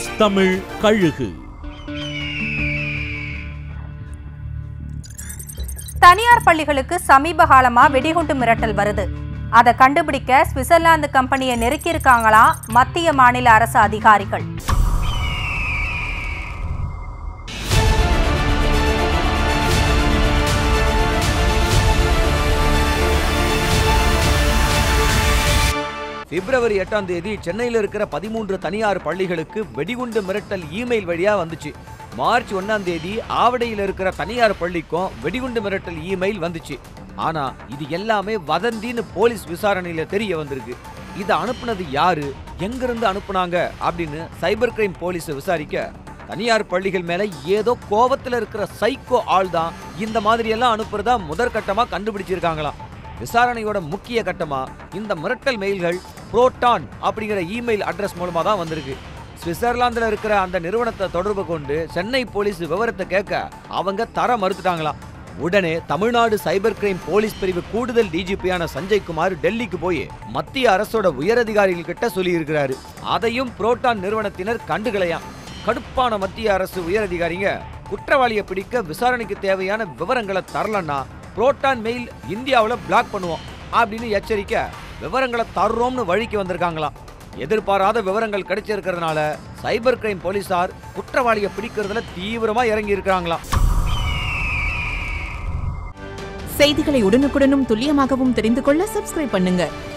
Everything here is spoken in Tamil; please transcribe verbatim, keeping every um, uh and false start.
நியூஸ் தமிழ் கழுகு. தனியார் பள்ளிகளுக்கு சமீப காலமா வெடிகுண்டு மிரட்டல் வருது. அதை கண்டுபிடிக்க சுவிட்சர்லாந்து கம்பெனியை நெருக்கியிருக்காங்களா மத்திய மாநில அரசு அதிகாரிகள். பிப்ரவரி எட்டாம் தேதி சென்னையில் இருக்கிற பதிமூன்று தனியார் பள்ளிகளுக்கு வெடிகுண்டு மிரட்டல் இமெயில் வழியா வந்துச்சு. மார்ச் ஒன்னாம் தேதி ஆவடியில் இருக்கிற தனியார் பள்ளிக்கும் வெடிகுண்டு மிரட்டல் இமெயில் வந்துச்சு. ஆனா இது எல்லாமே வதந்தின்னு போலீஸ் விசாரணையில தெரிய வந்திருக்கு. இதை அனுப்புனது யாரு, எங்கிருந்து அனுப்புனாங்க அப்படின்னு சைபர் கிரைம் போலீஸ் விசாரிக்க தனியார் பள்ளிகள் மேல ஏதோ கோபத்துல இருக்கிற சைக்கோ ஆள் தான் இந்த மாதிரி எல்லாம் அனுப்புறதா முதற்கட்டமா கண்டுபிடிச்சிருக்காங்களாம். விசாரணையோட முக்கிய கட்டமா இந்த மிரட்டல் மெயில்கள் புரோட்டான் அப்படிங்கிற இமெயில் அட்ரஸ் மூலமா தான் வந்திருக்கு. சுவிட்சர்லாந்துல இருக்கிற அந்த நிறுவனத்தை தொடர்பு கொண்டு சென்னை போலீஸ் விவரத்தை கேட்க அவங்க தர மறுத்துட்டாங்களாம். உடனே தமிழ்நாடு சைபர் கிரைம் போலீஸ் பிரிவு கூடுதல் டிஜிபியான சஞ்சய் குமார் டெல்லிக்கு போய் மத்திய அரசோட உயரதிகாரிகள் கிட்ட சொல்லி இருக்கிறாரு. அதையும் புரோட்டான் நிறுவனத்தினர் கண்டுகளையாம். கடுப்பான மத்திய அரசு உயரதிகாரிங்க குற்றவாளியை பிடிக்க விசாரணைக்கு தேவையான விவரங்களை தரலன்னா புரோட்டான் மெயில் இந்தியாவில் பிளாக் பண்ணுவோம் அப்படின்னு எச்சரிக்க விவரங்களை தர்றோம்னு வழிக்கு வந்திருக்காங்களாம். எதிர்பாராத விவரங்கள் கிடைச்சிருக்கிறதுனால சைபர் கிரைம் போலீசார் குற்றவாளியை பிடிக்கிறதுல தீவிரமா இறங்கி இருக்கிறாங்களாம். செய்திகளை உடனுக்குடனும் துல்லியமாகவும் தெரிந்து கொள்ள சப்ஸ்கிரைப் பண்ணுங்க.